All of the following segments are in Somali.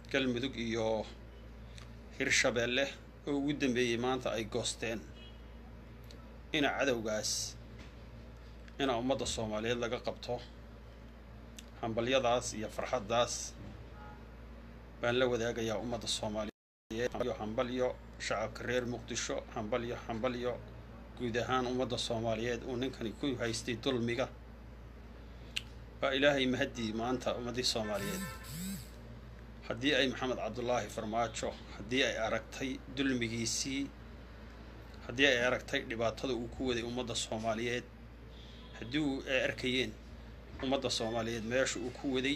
galmudug iyo hirshabeelle oo ugu dambeeyey maanta ay goosteen ina cadowgaas ina ummadda Soomaaliyeed laga qabto hambalyadaas iyo farxadaas baan la wadaagayaa ummadda Soomaaliyeed iyo hambalyo shacabka reer Muqdisho hambalyo guud ahaan ummadda Soomaaliyeed oo ninkani ku haystay dulmiga waa ilaahay mahadii maanta ummadda Soomaaliyeed haddii ay Maxamed Cabdullaahi Farmaajo haddii ay aragtay dulmigiisii haddii ay aragtay dhibaatada uu ku waday ummadda Soomaaliyeed haddii ay arkayeen ummadda Soomaaliyeed meesha uu ku waday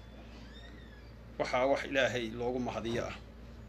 waxa wax ilaahay loogu mahadiyo ah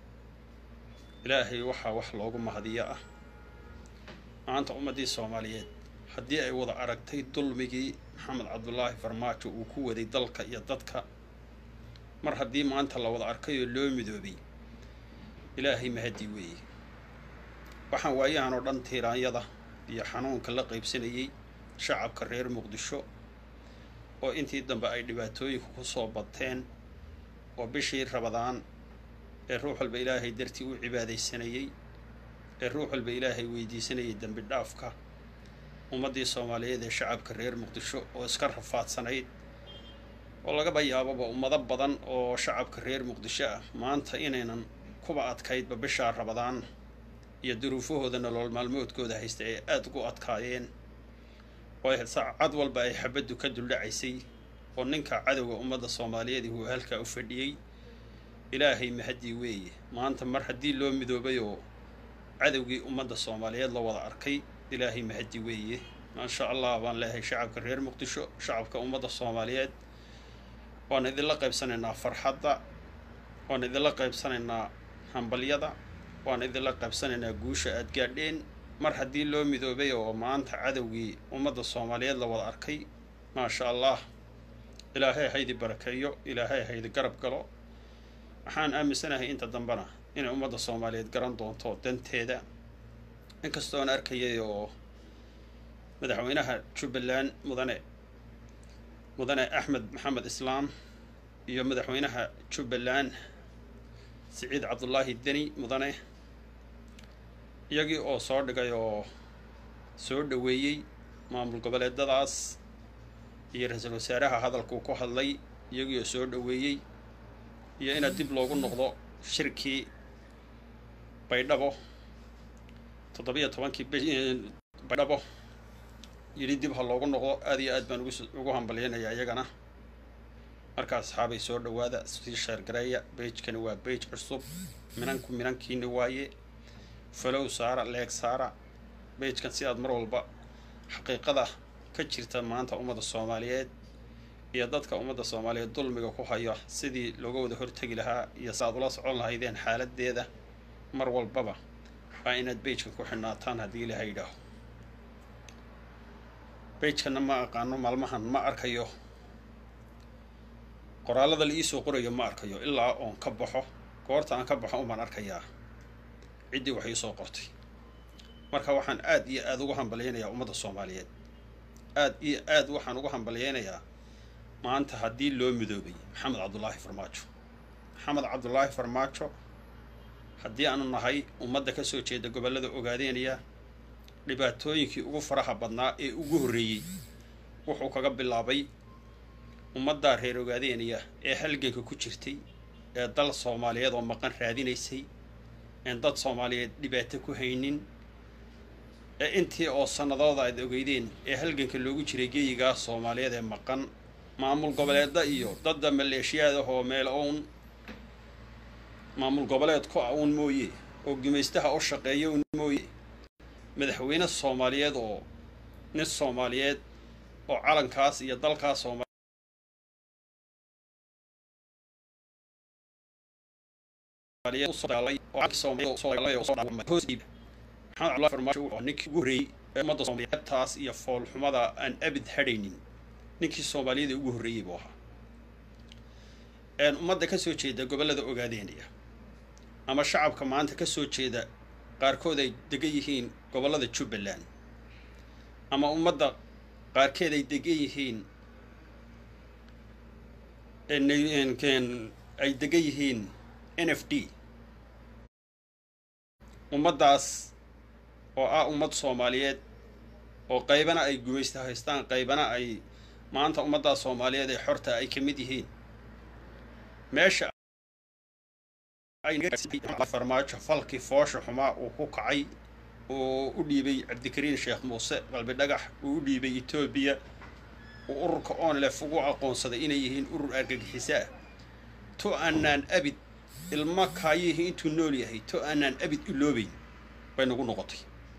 ilaahay waxa wax loogu mahadiyo ah maanta ummadda Soomaaliyeed haddii ay wada aragtay dulmigii Maxamed Cabdullaahi Farmaajo uu ku waday dalka iyo dadka mar haddii maanta la wada arkay oo loo midoobay ilaahay mahadi weeye waxaan waayahan oo dhan tiiraanyada iyo xanuunka la qaybsanayay shacabka reer Muqdisho oo intii dambe ay dhibaatooyinka ku soo bateen oo bishii Ramadaan ee ruux walba ilaahay dartii u cibaadaysanayay ee ruux walba ilaahay weydiisanayay dambi dhaafka ummadda Soomaaliyeed ee shacabka reer Muqdisho oo iska rafaadsanayd oo laga yaabo ummado badan oo shacabka reer Muqdisho ah maanta inaynan kuba adkaydba bisha Ramadaan iyo duruufahooda nolol maalmoodkooda haysta ay aad ugu adkaayeen oo saacad walba ay xabadu ka duldhacaysay oo ninka cadowga ummadda Soomaaliyeed uu halka u fadhiyay ilaahay mahadi weeye maanta mar haddii loo midoobay oo cadowgii ummadda Soomaaliyeed la wada arkay ilaahay mahadi weeye ma sha Allah waan leeyahay shacabka reer Muqdisho shacabka ummadda Soomaaliyeed waan idinla qaybsanaynaa farxadda waan idinla qaybsanaynaa hambalyada waan idinla qaybsanaynaa guusha aad gaadheen mar haddii loo midoobay oo maanta cadowgii ummadda Soomaaliyeed la wada arkay ma sha Allah ilaahay haydi barakeeyo ilaahay haydi garab galo waxaan aaminsanahay inta dambana in ummadda Soomaaliyeed garan doonto danteeda inkastoo aan arkayay oo madaxweynaha Jubbaland mudane Axmed Maxamed Islaam iyo madaxweynaha Jubbaland Saciid Cabdullaahi Deni mudane iyagii oo soo dhigay oo soo dhaweeyay maamul goboleedadaas iyo ra'iisul wasaaraha hadalku ku hadlay iyagii oo soo dhaweeyay iyo in dib loogu noqdo shirkii Baydhabo 17kii Baydhabo yiri dib ha loogu noqdo aad iyo aad baan ugu hambalyeynaya iyagana markaas saxaabay soo dhawaada si share gareeya page-kan waa page cusub minankiina waaye follow saara like saara page-kan si aad mar walba xaqiiqada ka jirta maanta ummadda Soomaaliyeed iyo dadka ummadda Soomaaliyeed dulmiga ku haya sidii looga wada hortagi lahaa iyo saad ula socon lahaydeen xaaladeeda mar walbaba waa inaad page-kan ku xidhnaataan haddii la haydo page-kan ma aqaano maalmahan ma arkayo qoraalada la isoo qorayo ma arkayo ilaa oon ka baxo goorta aan ka baxo uma arkayaa cidii wax soo qortay marka waxaan aad iyo aad ugu hambalyeynaya ummadda Soomaaliyeed aad iyo aad waxaan ugu hambalyeynayaa maanta haddii loo midoobay Maxamed Cabdullaahi Farmaajo haddii aanu nahay ummadda ka soo jeeda gobolada Ogaadeenaya dhibaatooyinkii ugu faraha badnaa ee ugu horeeyay wuxuu kaga bilaabay ummadda reer Ogaadeenaya ee halganka ku jirtay ee dal Soomaaliyeed oo maqan raadinaysay in dad Soomaaliyeed dhibaato ku haynin ee intii oo sanadooda ay ogeydeen ee halganka loogu jiray geeyiga Soomaaliyeed ee maqan maamul goboleedda iyo dadda maleeshiyada oo meel oon maamul goboleed ku awoon mooyee oo gumaystaha u shaqeeyo mooyee madaxweyne Soomaaliyeed oo nin Soomaaliyeed oo calankaas iyo dalkaas ninkii ugu horeeyay ummadda Soomaaliyeed taas iyo fool xumada aan abid hadhaynin ninkii Soomaaliyeed ugu horeeyay buu ahaa ummadda ka soo jeeda gobolada Ogaadeenaya ama shacabka maanta ka soo jeeda qaarkood ay degan yihiin gobolada Jubbaland ama ummadda qaarkeed ay degan yihiin ay degan yihiin NFD ummadaas oo ah ummad Soomaaliyeed oo qaybana ay gumaysta haystaan qaybana ay maanta ummadaas Soomaaliyeed ee xorta ay kamid yihiin meesha ay farmaajo falki foosho xuma uu ku kacay oo u dhiibay Cabdikariin Sheekh Muuse qalbi dhagax uu u dhiibay Itoobiya oo ururka ONLF ugu aqoonsaday inay yihiin urur argagixisa to aanan abid ilma kaayihi intuu nool yahay to aanan abid iloobayn bay nagu noqotay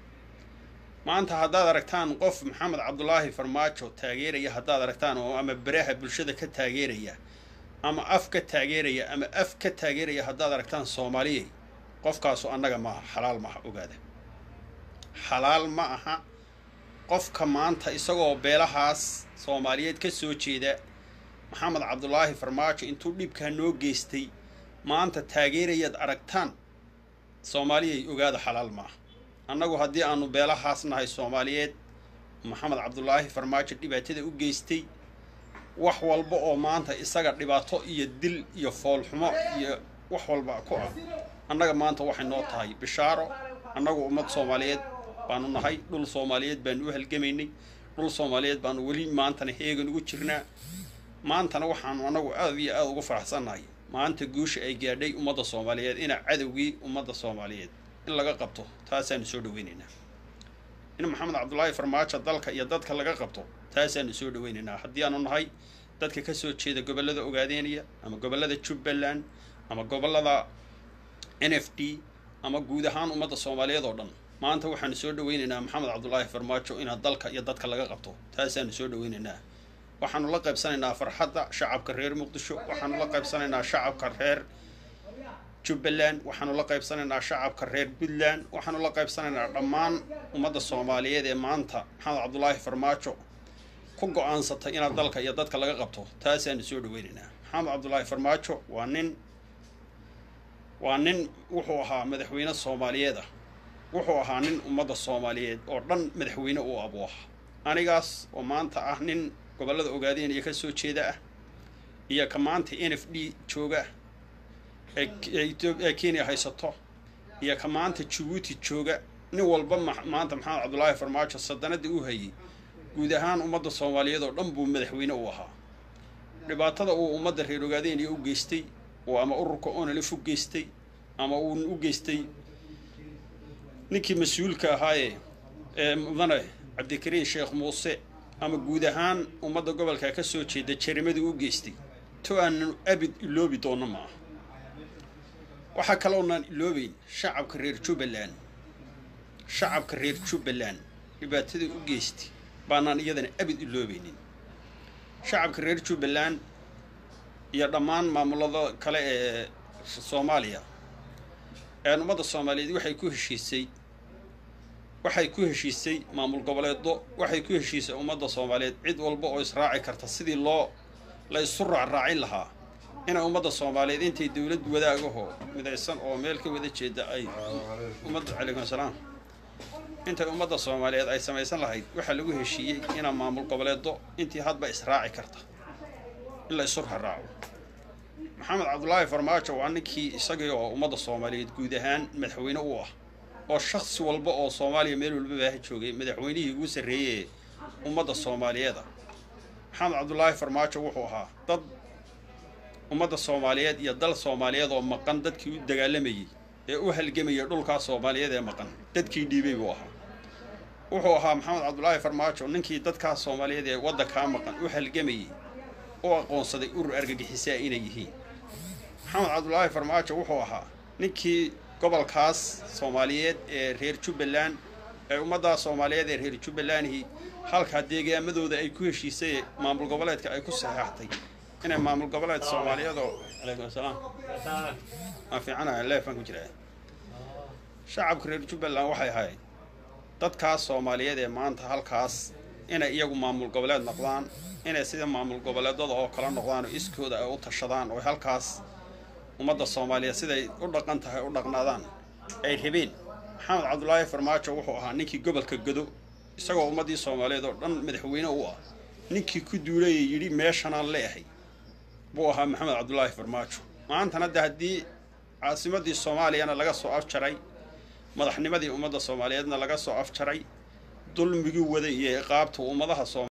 maanta haddaad aragtaan qof Maxamed Cabdullaahi Farmaajo taageeraya haddaad aragtaan oo ama baraha bulshada ka taageeraya ama af ka taageeraya ama af ka taageeraya haddaad aragtaan Soomaaliyeed qofkaas annaga ma xalaal ma ogaada xalaal ma aha qofka maanta isagoo beelahaas Soomaaliyeed ka soo jeeda Maxamed Cabdullaahi Farmaajo intuu dhibka noo geystay maanta taageerayad aragtaan Soomaaliyeed ogaada xalaal ma annagu haddii aanu beelahaas nahay Soomaaliyeed Maxamed Cabdullaahi Farmaajo dhibaatada u geystay wax walba oo maanta isaga dhibaato iyo dil iyo fool xumo iyo wax walba ku ah annaga maanta waxay noo tahay bishaaro annagu ummad Soomaaliyeed baanu nahay dhul Soomaaliyeed baan u halgamaynay dhul Soomaaliyeed baan wali maantana heegan ugu jirnaa maantana waxaan anagu aad iyo aad ugu faraxsanahay maanta guusha ay gaadhay ummadda Soomaaliyeed ina cadawgii ummadda Soomaaliyeed in laga qabto taasaan soo dhaweynaynaa in Maxamed Cabdullaahi Farmaajo dalka iyo dadka laga qabto taasaan soo dhaweynaynaa haddii aanu nahay dadka ka soo jeeda gobolada Ogaadeenaya ama gobolada Jubbaland ama gobolada NFD ama guud ahaan ummadda Soomaaliyeed oo dhan maanta waxaan soo dhaweynaynaa Maxamed Cabdullaahi Farmaajo in dalka iyo dadka laga qabto taasaan soo dhaweynaynaa waxaanu la qaybsanaynaa farxadda shacabka reer Muqdisho waxaanu la qaybsanaynaa shacabka reer Jubbaland waxaanu la qaybsanaynaa shacabka reer Puntland waxaanu la qaybsanaynaa dhammaan ummadda Soomaaliyeed ee maanta Maxamed Cabdullaahi Farmaajo ku go'aansatay in dalka iyo dadka laga qabto taasaan soo dhaweynaynaa Maxamed Cabdullaahi Farmaajo waa nin wuxuu ahaa madaxweyne Soomaaliyeed wuxuu ahaa nin ummadda Soomaaliyeed oo dhan madaxweyne uu abuuha anigaas oo maanta ah nin gobolada Ogaadeenaya ka soo jeeda iyo ka maanta NFD jooga ee Kenya haysato iyo ka maanta Djibouti jooga nin walba maanta Maxamed Cabdullaahi Farmaajo sadanadii uu hayay guud ahaan ummadda Soomaaliyeed oo dhan buu madaxweyne u ahaa dhibaatada uu ummadda reer Ogaadeenaya u geystay oo ama ururka ONLF u geystay ama uu u geystay ninkii mas'uulka ahaa ee mudane Cabdikariin Sheekh Muuse ama guud ahaan ummadda gobolka ka soo jeeda jarimada u geystay to aan abid iloobi doono ma waxa kale oo aan iloobayn shacabka reer Jubbaland dhibaatada u geystay baanaan iyadana abid iloobaynin shacabka reer Jubbaland iyo dhammaan maamulada kale ee Soomaaliya ee ummadda Soomaaliyeed waxay ku heshiisay maamul goboleedo waxay ku heshiisay ummadda Soomaaliyeed cid walba oo israaci karta sidii la isu raacin lahaa in ummadda Soomaaliyeed intay dawlad wadaagaho midaysan oo meel ka wada jeeda ay ummadda calaykum salaam inta ummadda Soomaaliyeed ay samaysan lahayd waxa lagu heshiiyay in maamul goboleedo intii hadba israaci karta in la isu raaco Maxamed Cabdullaahi Farmaajo waa ninkii isagii oo ummadda Soomaaliyeed guud ahaan madaxweyne u ah oo shakhsi walba oo Soomaaliya meel walba baa joogay madaxweynihii ugu sareeyay ummadda Soomaaliyeed Maxamed Cabdullaahi Farmaajo wuxuu ahaa dad ummadda Soomaaliyeed iyo dal Soomaaliyeed oo maqan dadkii u dagaalamayay ee u halgamay dhulka Soomaaliyeed ee maqan dadkii dhiibay buu ahaa wuxuu ahaa Maxamed Cabdullaahi Farmaajo ninkii dadka Soomaaliyeed ee waddanka maqan u halgamayay oo aqoonsaday urur argagixisa inay yihiin Maxamed Cabdullaahi Farmaajo wuxuu ahaa ninkii gobolkaas Soomaaliyeed ee reer Jubbaland ee ummadda Soomaaliyeed ee reer Jubbaland halka deegaamadooda ay ku heshiisay maamul goboleedka ay ku saxaxtay inay maamul goboleed Soomaaliyeed oo calaykum salaam ma fiicana leefan ku jiraa shacabka reer Jubbaland waxay ahayd dadka Soomaaliyeed ee maanta halkaas inay iyagu maamul goboleed noqdaan inay sida maamul goboleedada oo kala noqdaan iskooda ay u tashadaan oo halkaas ummadda Soomaaliyeed siday u dhaqan tahay u dhaqnaadaan ay rabeen Maxamed Cabdullaahi Farmaajo wuxuu ahaa ninkii gobolka Gado isagoo ummadii Soomaaliyeed oo dhan madaxweyne u ah ninkii ku duulay yiri meeshan aan leeyahay buu ahaa Maxamed Cabdullaahi Farmaajo maantana haddii caasimadii Soomaaliyana laga soo afjaray madaxnimadii ummadda Soomaaliyeedna laga soo afjaray dulmigii wada iyo iqaabta ummadaha